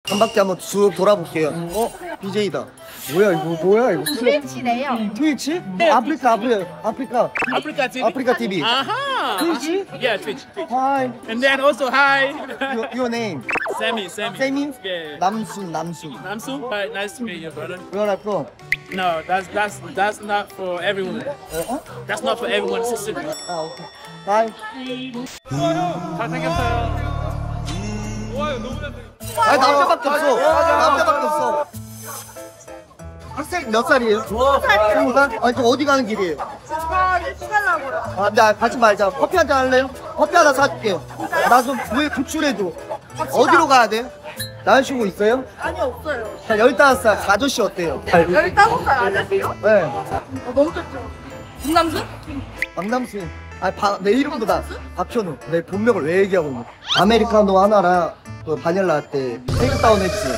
한 바퀴 한번 쭉 돌아볼게요. BJ다. 뭐야 이거? 트위치래요. 트위치? 아프리카 Africa TV. 아프리카 TV. Aha. 트위치? Yeah, Twitch. Hi. And then also hi. Your name? Sammy. Sammy? Yeah. 남순. Namsu. Hi, nice to meet you, brother. Where are you from? No, that's not for everyone. That's not for everyone. It's a 아, 오케이. Hi. 잘생겼어요. 아니 남자밖에 없어. 학생 몇 살이에요? 20살? 아니 저 어디 가는 길이에요? 아, 나 같이 말자. 커피 한잔 할래요? 커피 하나 사줄게요. 나 좀 왜 구출해줘. 어디로 가야 돼? 남자친구 있어요? 아니 없어요. 자, 15살 아저씨 어때요? 15살 아저씨요? 네. 너무 좋죠. 김남순? 박남순. 아니 내 이름도 나 박현우. 내 본명을 왜 얘기하고 있는? 아메리카노 하나랑 그 바닐라 라떼. 테이크다운 했지.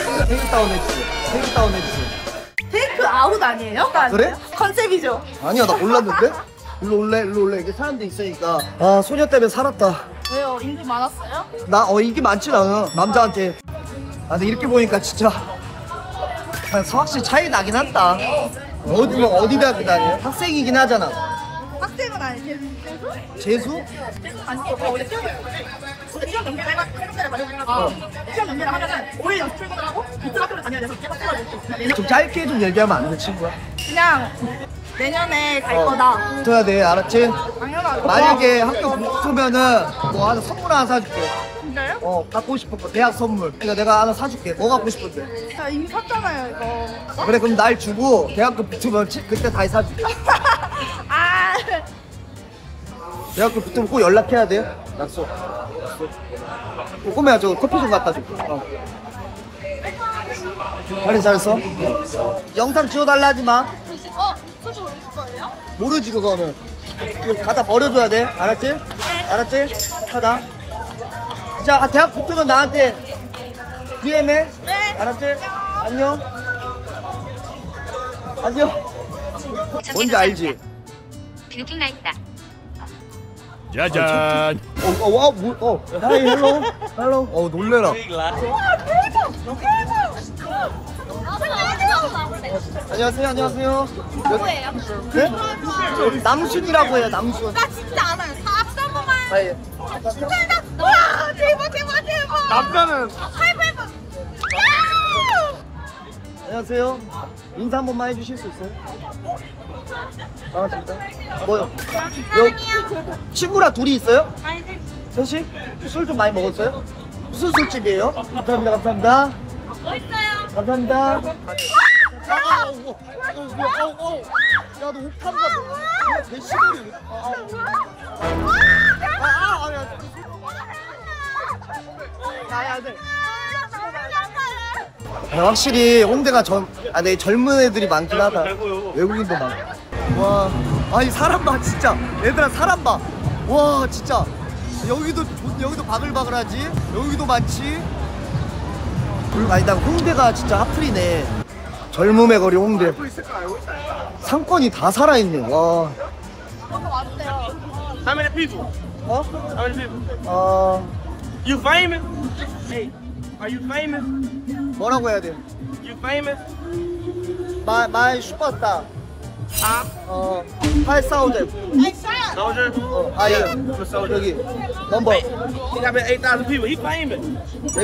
테이크 아웃 아니에요? 그래? 컨셉이죠. 아니야 나 몰랐는데? 일로 올래 이게 사람들 있으니까. 아 소녀 때문에 살았다. 왜요? 인기 많았어요? 나 인기 많진 않아 남자한테. 아 근데 이렇게 보니까 진짜 확실히 차이 나긴 한다. 어디 대학교 다녀요? 학생이긴 하잖아. 학생은 아니지. 재수? 아니고 원래 시험 연계를 해가지고 시험 연계를 하면은 5일 연습 출근을 하고 이틀 학교를 다녀야 돼서 깨박해가지고 좀 짧게 좀 얘기하면 안 돼 친구야? 그냥 내년에 갈 거다. 붙어야 돼 알았지? 당연하죠. 만약에 학교 붙으면은 뭐 하나 선물 하나 사줄게. 진짜요? 갖고 싶은 거 대학 선물. 그러니까 내가 하나 사줄게. 뭐 갖고 싶은데? 자 이미 샀잖아요 이거. 그래 그럼 날 주고 대학교 붙으면 그때 다시 사줄게. 아 대학교 붙으면 꼭 연락해야 돼요. 약속. 꼬매야 저 커피 좀 갖다 줘. 잘했어. 영상 찍어달라 하지 마. 소주 올릴 거예요? 모르지 그거는. 그거 갖다 버려줘야 돼. 알았지? 알았지? 하다. 자 대학 붙으면 나한테 DM해. 네. 알았지? 안녕. 뭔지 알지? 뷰팅 나 있다. 짜잔. 하이 헬로. 놀래라. 안녕하세요. 누구예요? 네? 남순이라고 해요. 남순. 나 진짜 알아요. 박수 한 번만. 아, 예. 와 대박. 남자는 하이파이브. 안녕하세요. 인사 한 번만 해주실 수 있어요? 반갑습니다. 뭐요? 친구랑 둘이 있어요? 셋이? 술 좀 많이 먹었어요? 무슨 술집이에요? 감사합니다. 멋있어요. 감사합니다. 야, 너 옥탑 가 대시골이. 확실히 홍대가 내 젊은 애들이 많긴 하다. 외국인도 많고. 와, 아니 사람 봐 진짜. 얘들아 사람 봐. 와 진짜. 여기도 바글바글하지. 여기도 많지. 아니 난 홍대가 진짜 핫플이네. 젊음의 거리 홍대. 상권이 다 살아있네. 와. How many people? 어? How many people? You famous? Hey, are you famous? 뭐라고 해야 돼? You famous? 마이 슈퍼스타. 8,000. Soldier? 예. 여기 넘버 He got about 8,000 people. He famous.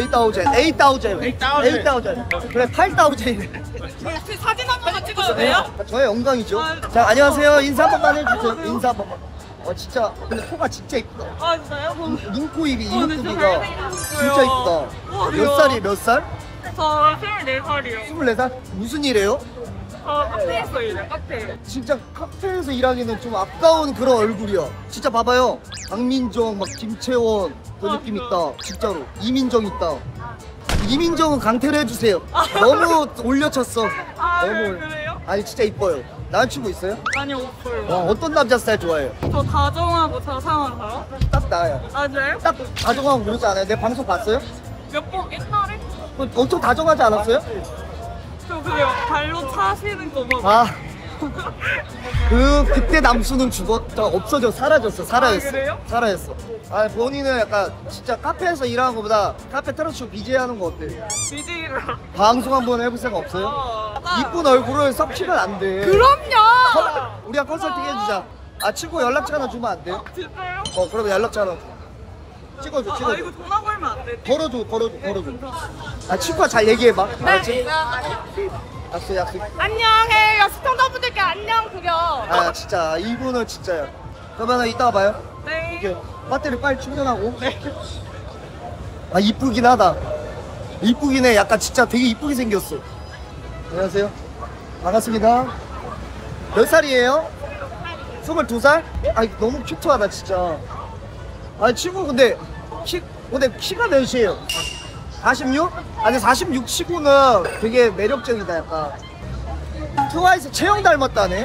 8,000. 그래 8,000이네. 사진 한 번만 찍어도 돼요? 저의 영광이죠. 자 안녕하세요. 인사 한 번만 해주세요. 인사 한 번만. 진짜 근데 코가 진짜 이쁘다. 아 진짜요? 눈코 입이 이목구비가 진짜 이쁘다. 몇 살이에요? 몇 살? 저 24살이요. 24살? 무슨 일해요? 저 카페에서 일해요. 카페. 진짜 카페에서 일하기는 좀 아까운 그런 얼굴이야. 진짜 봐봐요. 박민정, 막 김채원 그 느낌 있다. 진짜로. 이민정 있다. 이민정은 강퇴를 해주세요. 너무 올려쳤어. 너무. 그래요? 아니 진짜 이뻐요. 남자친구 있어요? 아니 없어요. 어떤 남자 스타일 좋아해요? 저 다정하고 자상한가요? 딱 나요. 맞아요? 딱 다정하고 그러지 않아요? 내 방송 봤어요? 몇 번 옛날에? 엄청 다정하지 않았어요? 저 그냥 발로 차시는 거 봐. 아 그때 남수는 없어져 사라졌어. 사라졌어. 그래요? 사라졌어. 아 본인은 약간 진짜 카페에서 일하는 것보다 카페 틀어치고 BJ 하는 거 어때? BJ를. 방송 한번 해볼 생각 없어요? 이쁜 얼굴을 썩히면 안 돼. 그럼요. 우리가 컨설팅 해주자. 아 친구 연락처 하나 주면 안 돼요? 진짜요? 그러면 연락처 하나 찍어줘. 아 이거 전화 걸면 안 돼. 걸어줘. 아 친구가 잘 얘기해봐. 알았지? 약속. 안녕해요. 시청자분들께 안녕 드려. 아 진짜 이분은 진짜야. 그러면 이따가 봐요. 네. 이렇게 배터리 빨리 충전하고. 아 이쁘긴 하다. 이쁘긴 해. 약간 진짜 되게 이쁘게 생겼어. 안녕하세요. 반갑습니다. 몇 살이에요? 22살? 아 너무 큐트하다 진짜. 아 친구 근데 키가 몇이에요? 46? 아니 46 치고는 되게 매력적이다 약간. 트와이스 채영 닮았다네.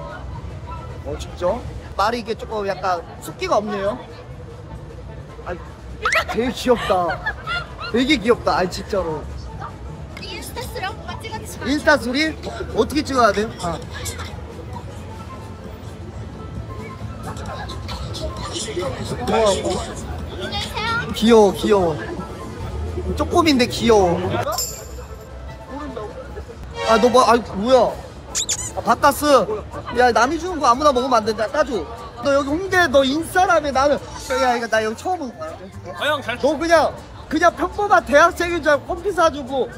진짜? 말이 이게 조금 약간 숫기가 없네요. 아 되게 귀엽다. 되게 귀엽다. 아 진짜로. 인스타 수령 찍어주지 마. 인스타 스토리 어떻게 찍어야 돼요? 안녕하세요. 귀여워. 쪼꼬미인데 귀여워. 아 너 뭐야? 바카스. 야 남이 주는 거 아무나 먹으면 안 된다. 따줘. 너 여기 홍대 너 인싸라며. 나는 야 이거 나 여기 처음 온 거야. 형 잘. 너 그냥 평범한 대학생인 줄 알고 커피 사주고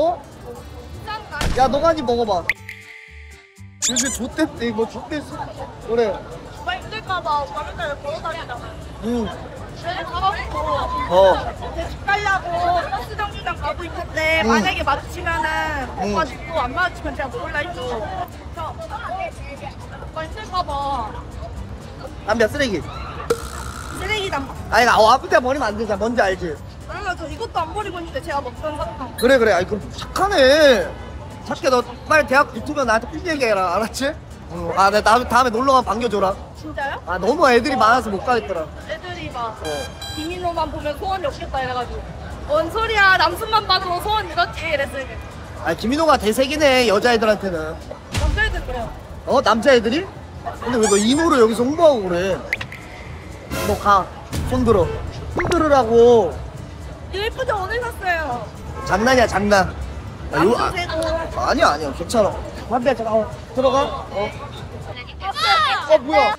야 너가 한입 먹어봐. 요새 좆됐대. 뭐 좆됐어. 그래. 오빠 힘들까봐 오빠 맨날 걸어다니잖아. 응. 그래서 가갖고 어. 집 가려고 버스 정류장 가고 있는데 응. 만약에 마주치면은 응. 오빠 죽고 안 마주치면 제가 몰라 했어. 저 오빠 힘들까봐 담배 쓰레기. 쓰레기 담. 아니 아플 때 버리면 안 되잖아. 뭔지 알지? 그래가지고 이것도 안 버리고 있는데 제가 먹던 사탕. 그래. 아이 그럼 착하네. 착해. 너 빨리 대학 붙으면 나한테 삐 얘기해라. 알았지? 아 내가 다음에 놀러 가면 반겨줘라. 진짜요? 아 너무 애들이 많아서 못 가겠더라. 애들이 막 김인호만 보면 소원이 없겠다 이래가지고 뭔 소리야 남순만 봐도 소원 이렇지 이랬어요. 아 김인호가 대세기네 여자애들한테는. 남자애들 그래요. 남자애들이? 근데 왜 너 이노를 여기서 홍보하고 그래? 너 가. 손들어. 손들으라고. 이거 예쁘죠? 오늘 샀어요. 장난이야 장난. 남순새도. 아니야 괜찮아. 담배 잠깐 들어가. 뭐야?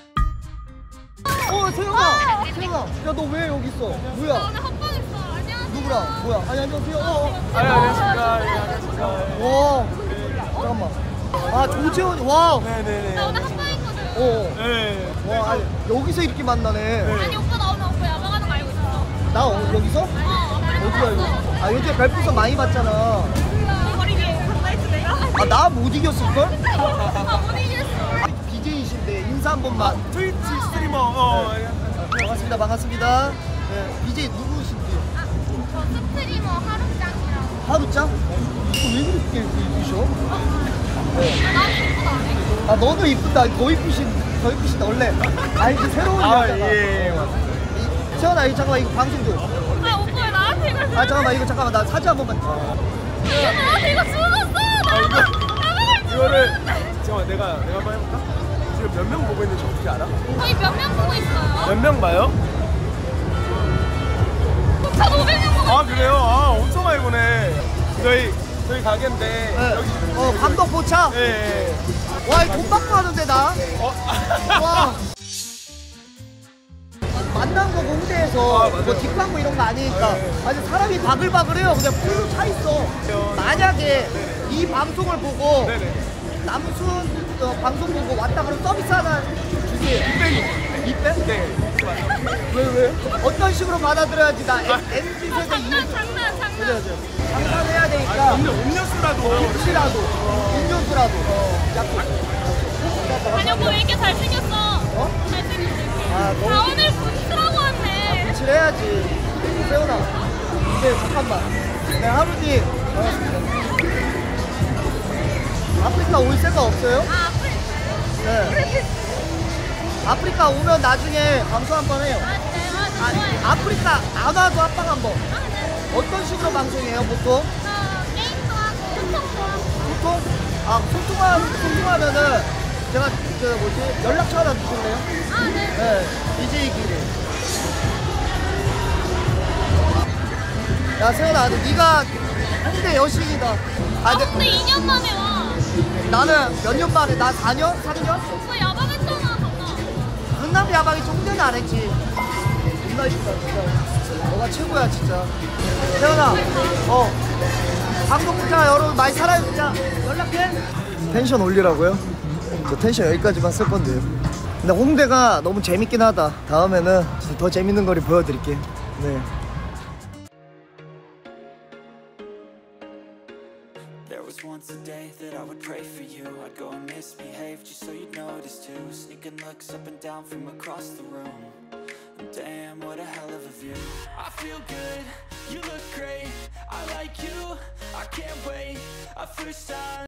세영아. 야 너 왜 여기 있어? 뭐야? 합방했어. 안녕하세요. 누구랑? 뭐야? 아니 안녕하세요. 안녕하십니까. 와. 잠깐만. 아 조재원이 와. 네네네. 나 오늘 합방했거든. 네. 와 아니, 여기서 이렇게 만나네. 아니 오빠 나 오늘 오빠 야방하는 거 알고 있었어. 나 여기서? 어디야 이거? 아 요새 별풍선 많이 받잖아. 머리 위에 한라이트 내가. 아 나 못 이겼을걸? 못 이겼어. BJ이신데 인사 한 번만. 트위치 스트리머. 반갑습니다. 네, BJ 누구신지? 저 스트리머 하루짱이랑. 하루짱? 왜 그렇게 이쁘셔? 나 이쁜 안 해? 아 너도 이쁘다. 더 이쁘신다 원래. 알지 새로운 여자가. 예. 세연아 이거 잠깐만 이거 방송 좀. 아 오빠 왜 나한테 이걸 아 잠깐만 이거 잠깐만 나 사진 한 번만. 나한테 이거 주웠어. 이거를 잠깐만 내가 한번 해볼까? 지금 몇 명 보고 있는지 어떻게 알아? 거의 몇 명 보고 있어요? 몇 명 봐요? 1,500명 보고 아 그래요? 아 엄청 많이 보네. 저희 가게인데 네. 여기. 감독 보차. 예. 와 이거 돈 받고 하는데 나. 와. 만난 거 홍대에서 맞아요. 뭐 뒷광고 이런 거 아니니까 네. 아니 사람이 바글바글해요. 그냥 풀로 차 있어. 만약에 이 방송을 보고 네네. 남순 방송 보고 왔다 그러면 서비스 하나 주세요. 200? 네. 왜? 어떤 식으로 받아들여야지 나 MZ 세대 장난. 장난해야 되니까 음료수라도. 혹시라도 음료수라도 아니 오빠 왜 이렇게 잘생겼어? 잘생겼어. 아 나 너무 오늘 분수라고 왔네. 칠해야지. 세훈아 근데 잠깐만 네 하루님 반갑습니다. 아프리카 올 생각 없어요? 아 앞을. 네 아프리카 오면 나중에 방송 한번 해요. 아니 아프리카 안 와도 합방 한번. 어떤 식으로 방송해요 보통? 게임도 하고 소통도 하고. 소통? 아 소통하면은 제가 저 뭐지 연락처 하나 주실래요? 아, 네. 네, DJ 길이. 야 세연아, 네가 홍대 여신이다. 아, 근데 2년 만에 와. 나는 몇 년 만에 나 4년? 3년? 오빠 야방했잖아, 갔다. 강남 야방이 종대는 안 했지. 존나 이쁘다 진짜. 너가 최고야 진짜. 세연아, 방송국자 여러분 많이 사랑해. 진짜 연락해. 텐션 올리라고요? 저 텐션 여기까지만 쓸 건데요. 근데 홍대가 너무 재밌긴 하다. 다음에는 더 재밌는 거리 보여드릴게요. 네. There was once a day that I would pray for you. I'd go and misbehave just so you'd notice too. Sneaking looks up and down from across the room. And damn, what a hell of a view. I feel good, you look great. I like you, I can't wait. A first time